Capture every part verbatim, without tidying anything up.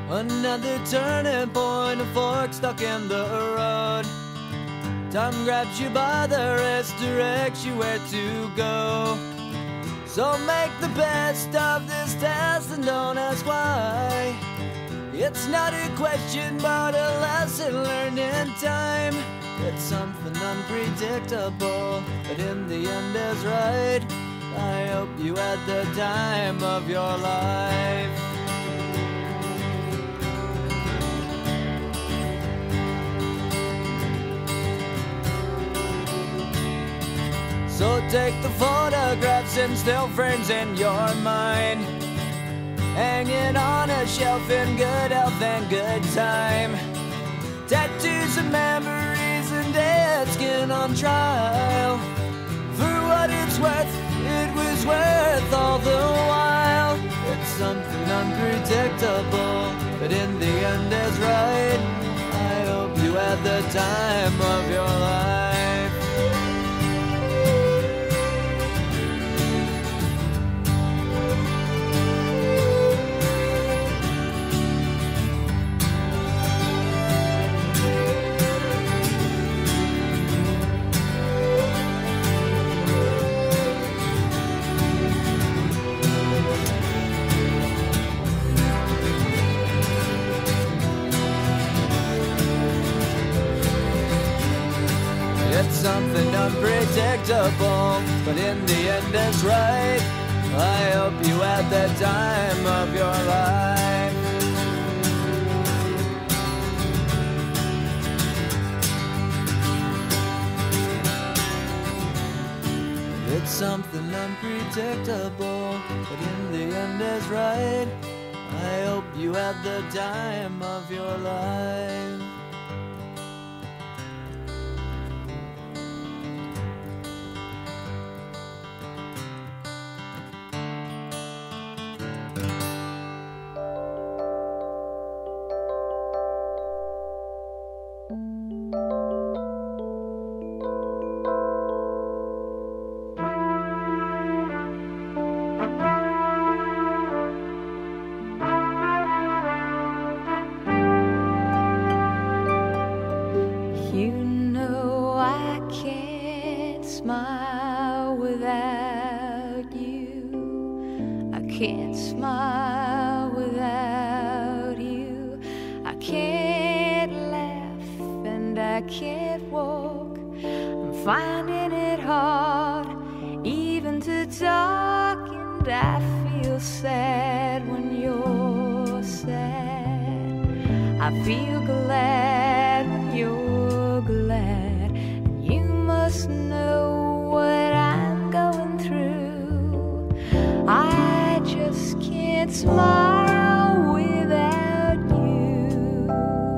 Another turning point, a fork stuck in the road. Time grabs you by the wrist, directs you where to go. So make the best of this test and don't ask why. It's not a question but a lesson learned in time. It's something unpredictable, but in the end is right. I hope you had the time of your life. So take the photographs and still frames in your mind, hanging on a shelf in good health and good time. Tattoos and memories and dead skin on trial. For what it's worth, it was worth all the while. It's something unpredictable, but in the end is right. I hope you had the time of your life. It's something unpredictable, but in the end it's right. I hope you had the time of your life. It's something unpredictable, but in the end is right. I hope you had the time of your life. You know I can't smile without you. I can't smile without you. I can't laugh and I can't walk. I'm finding it hard even to talk, and I feel sad when you're sad. I feel glad when you're glad. You must know what I'm going through. I just can't smile without you.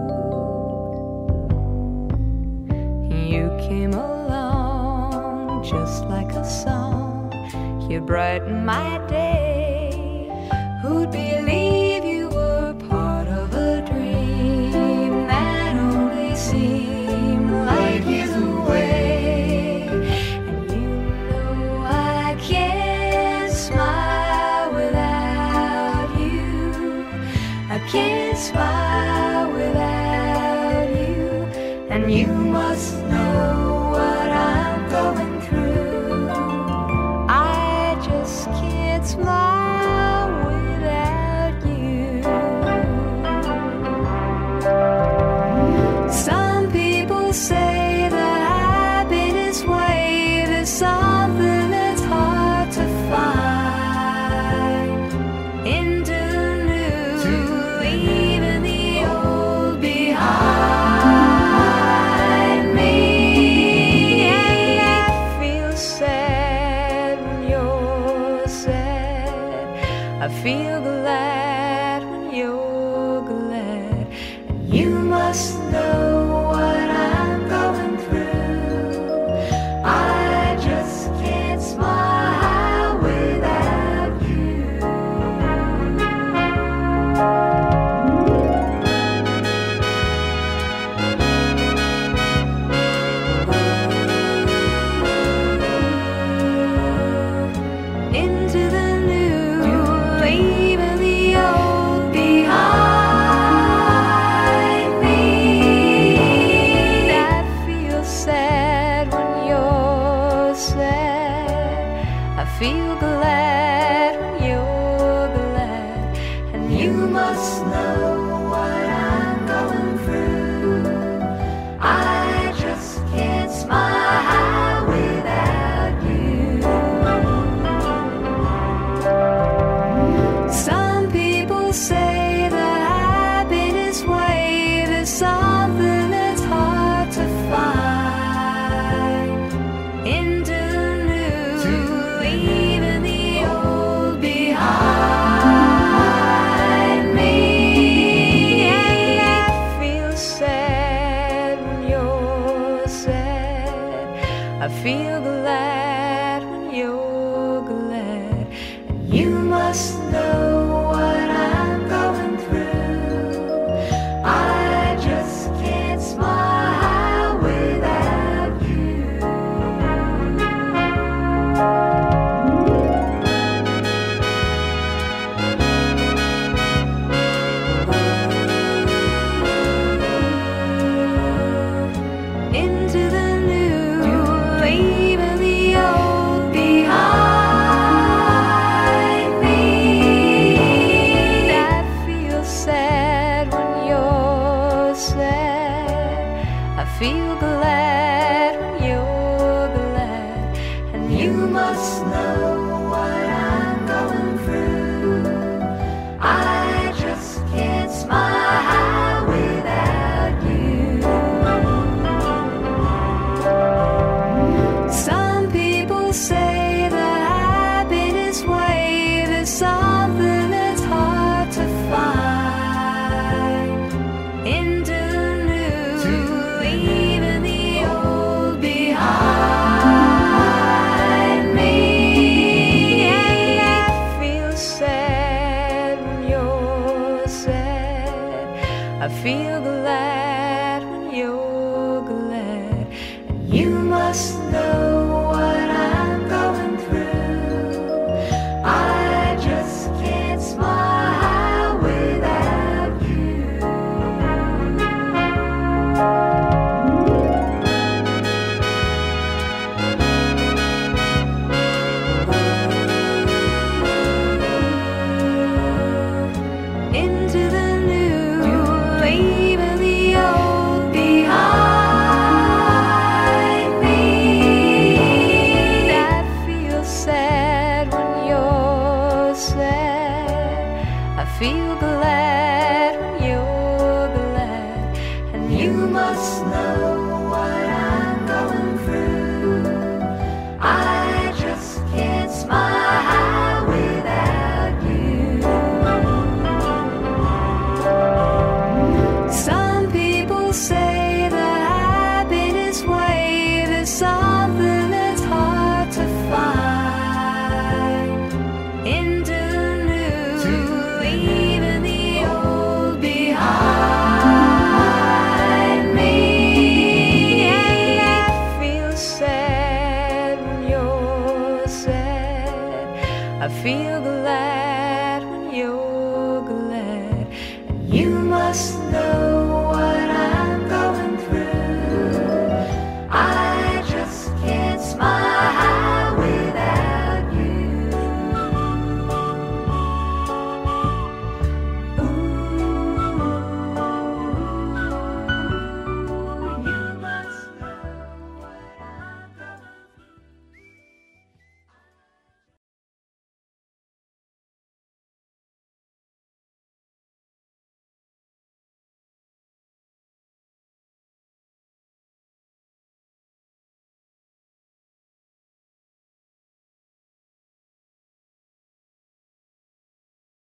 You came along just like a song. You brightened my day. Who'd believe you were part of a dream that only seemed like years away? And you know I can't smile without you. I can't smile without you. And you must know what I'm going through. I just can't smile without you. Some people say that happiness way, there's something that's hard to find. Into the new, leaving the old behind me. And I feel sad when you're sad. I feel glad when you're glad. And you must know what I'm going through. I just can't smile without you. Into the new, leaving the old behind. feel glad when you're glad, and you must know what I'm going through. I just can't smile without you. Some people say that I've been this way. There's something that's hard to find. Into the new, leaving the old behind me. And I feel sad when you're sad. I feel glad when you're glad, and you must know what I'm going through. I just can't smile without you. Into the new, leaving the old behind me. I feel sad when you're sad. I feel glad when you're glad, and you must know what I'm going through. I just can't smile without you. Some people say that I've been this way. There's something that's hard to find. Into the new, leaving the old behind me. And I feel sad when you're sad. I feel glad when you're glad, and you must know what I'm going through. I just can't smile without you. Into the new, leaving the old behind me. I feel sad when you're sad. I feel glad when you're glad, and you must know what I'm going through. I just can't smile without you. Some people say that I've been this way. There's something that's hard to find. Into the new, leaving the old behind me. And I feel sad when you're sad. I feel glad